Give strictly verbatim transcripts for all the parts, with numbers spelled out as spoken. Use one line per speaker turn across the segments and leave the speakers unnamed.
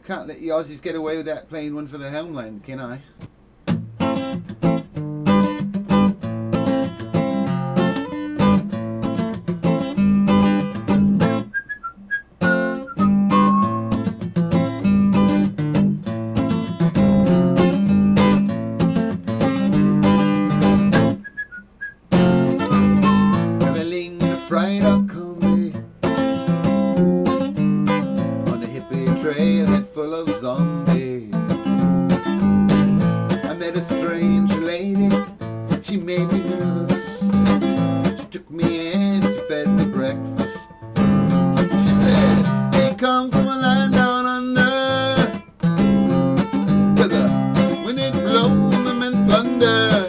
can't let you Aussies get away with that playing one for the homeland, can I? Traveling in a freighter combi on a hippie trailhead full of zombies. I met a strange lady, she made me nervous. She took me in, she fed me breakfast. She said, "We come from a land down under, where the wind it blows them and plunder.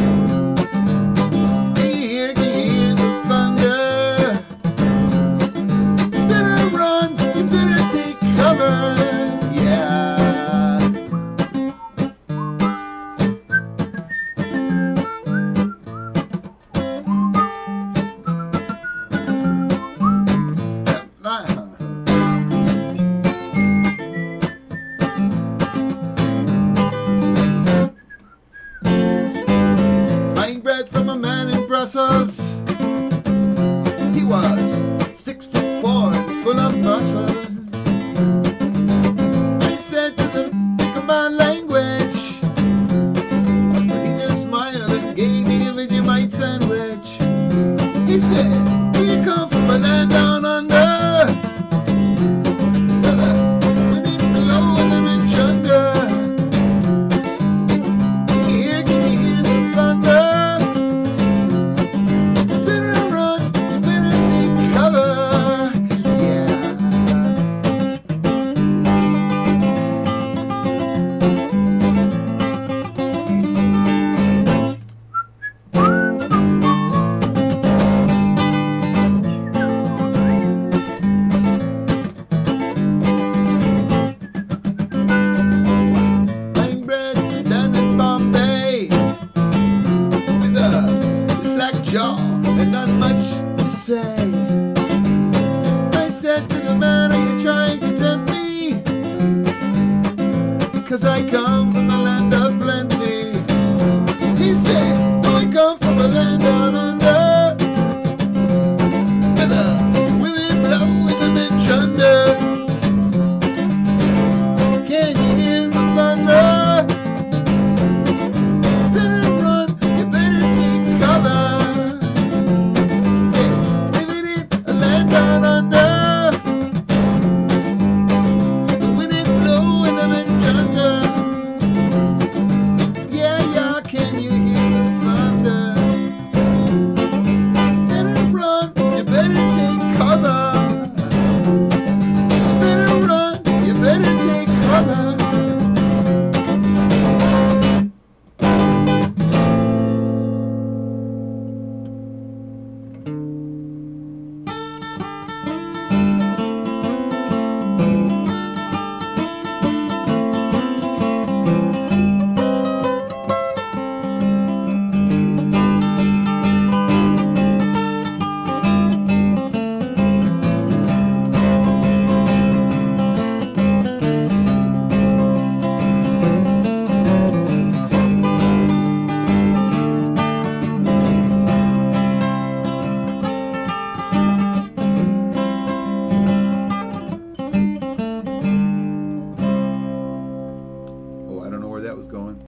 Can you hear, can you hear the thunder? You better run, you better take cover, yeah." Buying bread from a man in Brussels. He was six foot four and full of muscles. I said to them, "Think of my language," but he just smiled and gave me a Vegemite sandwich. He said, "We come from a land down under, where the wind is below and the men chunder. Can you hear, can you hear the thunder? You better run, you better take cover, yeah." Buying bread down in Bombay with a slack jaw and not much to say. I said to the man, "Are you trying to tempt me? Because I come from the land of plenty." He said, "Oh, I come from a land down under, where the women blow and the men chunder. Can you hear the thunder? You better run, you better take cover. Say, living in a land down under, the wind it blow and the men chunder. Yeah, yeah, can you hear the thunder? Better run, you better take cover. You better run, you better take cover. Oh, I don't know where that was going.